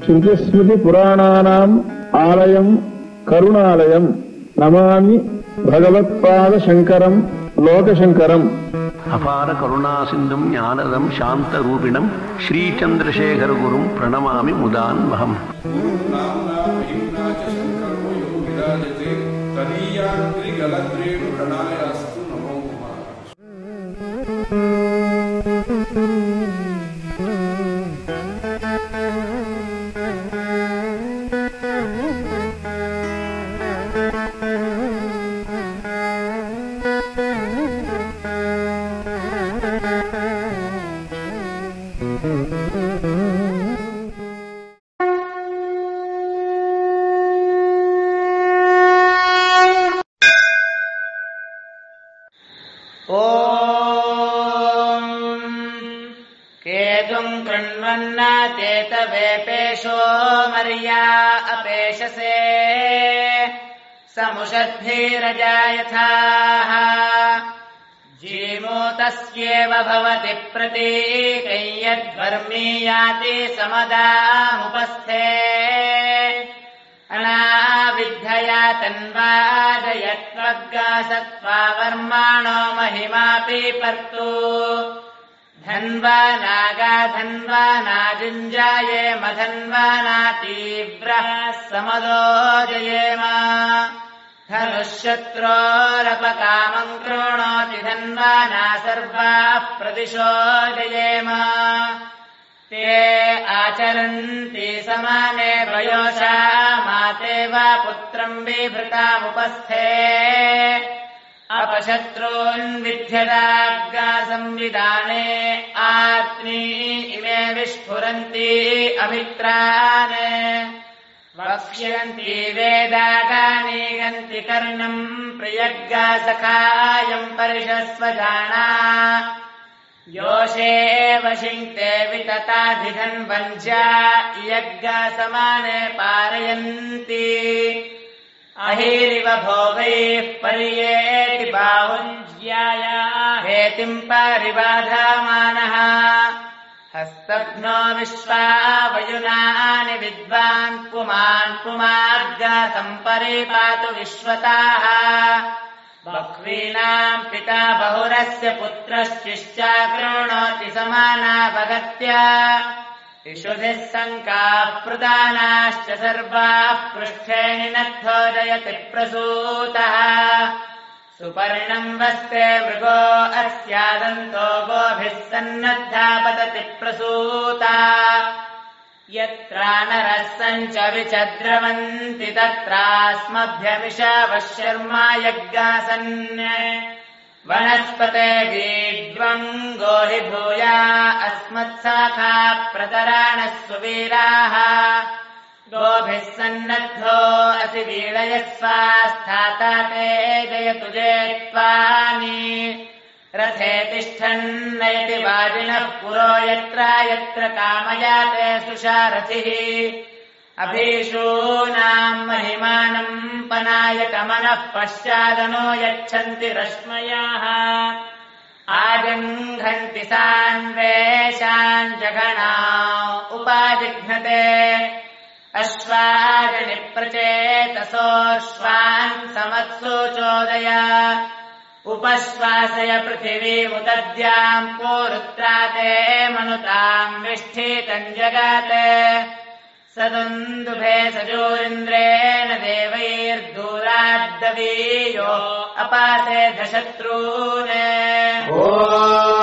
ಶ್ರುತಿಸ್ಮೃತಿ ಪುರಾಣಾನಾಂ ಆಲಯಂ ಕರುಣಾಲಯಂ ನಮಾಮಿ ಭಗವತ್ಪಾದ ಶಂಕರಂ ಲೋಕಶಂಕರಂ. ಅಪಾರ ಕರುಣಾ ಸಿಂಧುಂ ಜ್ಞಾನದಂ ಶಾಂತರೂಪಿಣಂ ಶ್ರೀಚಂದ್ರಶೇಖರ ಗುರುಂ ಪ್ರಣಮಾಮಿ ಮುದಾನ್ವಹಂ. चेतवेपेशो मर्या अपेशसे समुषद्भिरजायथाः जीमूतस्येव भवति प्रतीकं यद्वर्मीयाति समदामुपस्थे अनाविद्धया तन्वादयत्वग्गासत्वा वर्माणो महिमापि पर्तु धन्वा नागा धन्वा नाजुञ्जाये मधन्वा नातीव्रः समदोजयेम धनुःशत्रोरपकामम् कृणोति धन्वा नासर्वाः प्रदिशो जयेम ते आचरन्ति समाने वयोषा माते वा पुत्रम् बिभृतामुपस्थे अपशत्रून्विध्यदाग्गा संविधाने आत्मी इमे विस्फुरन्ति अभित्रान् वक्ष्यन्ति वेदागानि गन्ति कर्णम् प्रियग्गा सखायम् परिषस्वजाना योषे वशिङ्क्ते वितताधिधन्वञ्जा इयग्गा समाने पारयन्ति अहिरिव भोगैः पर्येति बाहुञ्ज्याया हेतिम् परिबाधामानः हस्तघ्नो विश्वा वयुनानि विद्वान् पुमान् पुमार्गा सम्परिपातु विश्वताः बह्वीनाम् पिता बहुरस्य पुत्रश्चिश्चा कृणोति समानावगत्या इषुधिः शङ्काः प्रदानाश्च सर्वाः पृष्ठे निनद्धोदयति प्रसूतः सुपर्णम् वस्ते मृगो अस्यादन्तो गोभिः सन्नद्धा पतति प्रसूता यत्रा नरः सञ्च विचद्रवन्ति तत्रास्मभ्यमिषावः शर्मा यज्ञासन् वनस्पते गीड्वम् गोहि भूया अस्मत्साखा प्रतराणः सुवीराः गोभिः सन्नद्धो असि वीळयस्वास्थाता ते जयतु जेत्वानि रथे तिष्ठन्नयति वाजिनः पुरो यत्र यत्र कामयाते सुषारथिः अभीषूनाम् महिमानम् पनायकमनः पश्चादनो यच्छन्ति रश्मयाः आजङ्घन्ति सान्वेषान् जघना उपाजिघ्नते अश्वाजनि प्रचेतसोऽश्वान् समत्सु चोदय उपश्वासय पृथिवीमुदद्याम् पूरुत्राते मनुताम् विष्ठितम् जगाते सदुन्दुभे सजोरिन्द्रेण देवैर्दूराद्दवीयो अपाते धशत्रून्